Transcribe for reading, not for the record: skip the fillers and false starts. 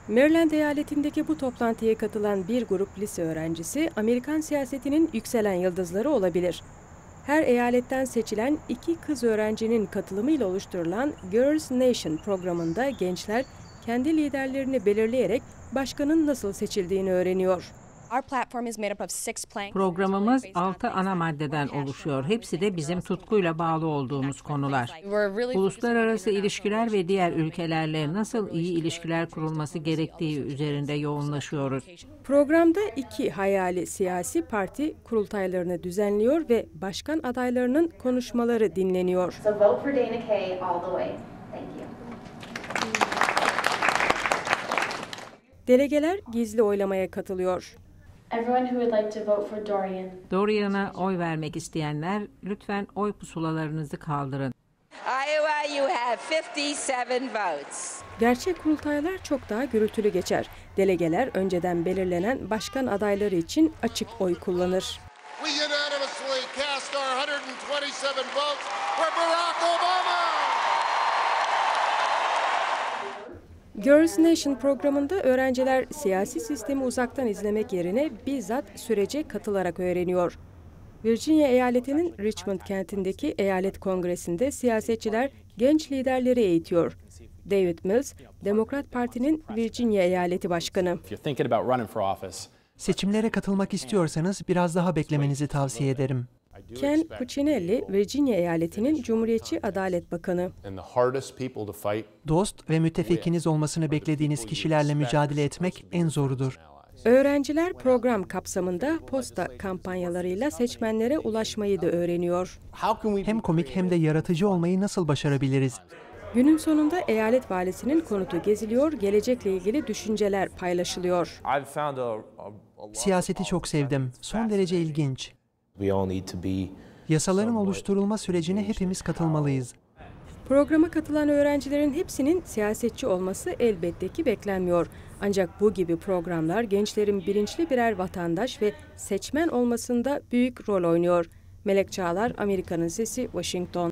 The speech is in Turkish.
Maryland eyaletindeki bu toplantıya katılan bir grup lise öğrencisi, Amerikan siyasetinin yükselen yıldızları olabilir. Her eyaletten seçilen 2 kız öğrencinin katılımıyla oluşturulan Girls Nation programında gençler kendi liderlerini belirleyerek başkanın nasıl seçildiğini öğreniyor. Programımız 6 ana maddeden oluşuyor. Hepsi de bizim tutkuyla bağlı olduğumuz konular. Uluslararası ilişkiler ve diğer ülkelerle nasıl iyi ilişkiler kurulması gerektiği üzerinde yoğunlaşıyoruz. Programda 2 hayali siyasi parti kurultaylarını düzenliyor ve başkan adaylarının konuşmaları dinleniyor. Delegeler gizli oylamaya katılıyor. Dorian'a oy vermek isteyenler lütfen oy pusulalarınızı kaldırın. Iowa, you have 57 votes. Gerçek kurultaylar çok daha gürültülü geçer. Delegeler önceden belirlenen başkan adayları için açık oy kullanır. We unanimously cast our 127 votes for Barack Obama. Girls Nation programında öğrenciler siyasi sistemi uzaktan izlemek yerine bizzat sürece katılarak öğreniyor. Virginia eyaletinin Richmond kentindeki eyalet kongresinde siyasetçiler genç liderleri eğitiyor. David Mills, Demokrat Parti'nin Virginia eyaleti başkanı. Seçimlere katılmak istiyorsanız biraz daha beklemenizi tavsiye ederim. Ken Cuccinelli, Virginia eyaletinin Cumhuriyetçi Adalet Bakanı. Dost ve müttefikiniz olmasını beklediğiniz kişilerle mücadele etmek en zorudur. Öğrenciler program kapsamında posta kampanyalarıyla seçmenlere ulaşmayı da öğreniyor. Hem komik hem de yaratıcı olmayı nasıl başarabiliriz? Günün sonunda eyalet valisinin konutu geziliyor, gelecekle ilgili düşünceler paylaşılıyor. Siyaseti çok sevdim. Son derece ilginç. Yasaların oluşturulma sürecine hepimiz katılmalıyız. Programa katılan öğrencilerin hepsinin siyasetçi olması elbette ki beklenmiyor. Ancak bu gibi programlar gençlerin bilinçli birer vatandaş ve seçmen olmasında büyük rol oynuyor. Melek Çağlar, Amerika'nın Sesi, Washington.